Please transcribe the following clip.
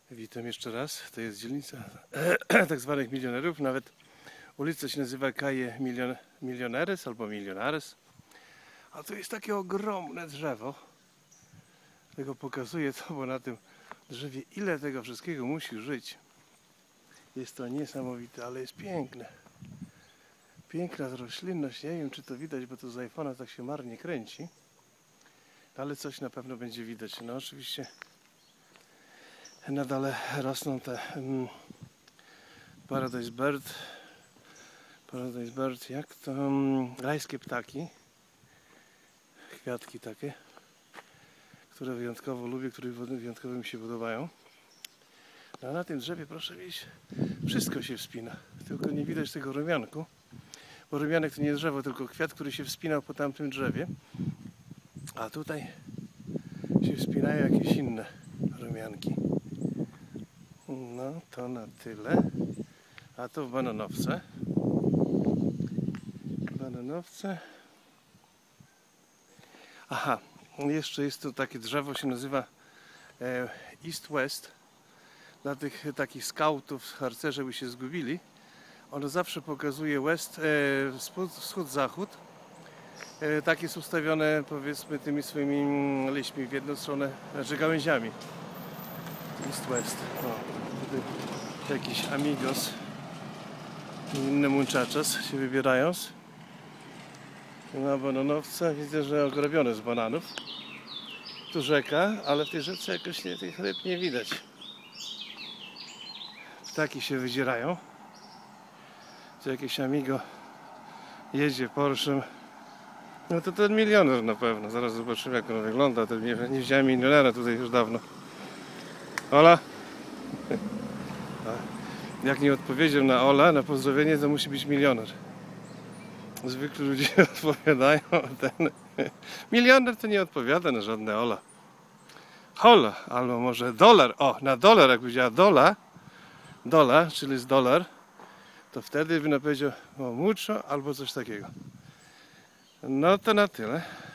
Witam jeszcze raz. To jest dzielnica tak zwanych milionerów. Nawet ulica się nazywa Calle Millonares albo Millonares. A tu jest takie ogromne drzewo. Tego pokazuje to, bo na tym drzewie ile tego wszystkiego musi żyć. Jest to niesamowite, ale jest piękne. Piękna roślinność. Nie wiem, czy to widać, bo to z iPhone'a tak się marnie kręci. Ale coś na pewno będzie widać. No oczywiście nadal rosną te Paradise Bird, jak to rajskie ptaki, kwiatki takie, które wyjątkowo lubię, które wyjątkowo mi się podobają. No, a na tym drzewie, proszę widzieć, wszystko się wspina, tylko nie widać tego rumianku, bo rumianek to nie drzewo, tylko kwiat, który się wspinał po tamtym drzewie, a tutaj się wspinają jakieś inne rumianki. No to na tyle. A to w bananowce. Aha, jeszcze jest tu takie drzewo, się nazywa East-West. Dla tych takich skautów, harcerzy, żeby się zgubili. Ono zawsze pokazuje wschód-zachód. Tak jest ustawione, powiedzmy, tymi swoimi liśćmi w jedną stronę, znaczy gałęziami. East-West. Tutaj jakiś amigos i inne muchachos się wybierają. Na bananowce widzę, że ogrobione z bananów. Tu rzeka, ale w tej rzece jakoś tych ryb nie widać. Ptaki się wydzierają. Tu jakieś amigo jedzie Porschem. No to ten milioner na pewno. Zaraz zobaczymy, jak on wygląda. To nie widziałem milionera tutaj już dawno. Ola? Jak nie odpowiedział na Ola, na pozdrowienie, to musi być milioner. Zwykle ludzie odpowiadają, ten milioner to nie odpowiada na żadne Ola. Hola, albo może dolar. O, na dolar, jak powiedziała dola, czyli z dolar, to wtedy bym powiedział o mucho albo coś takiego. No to na tyle.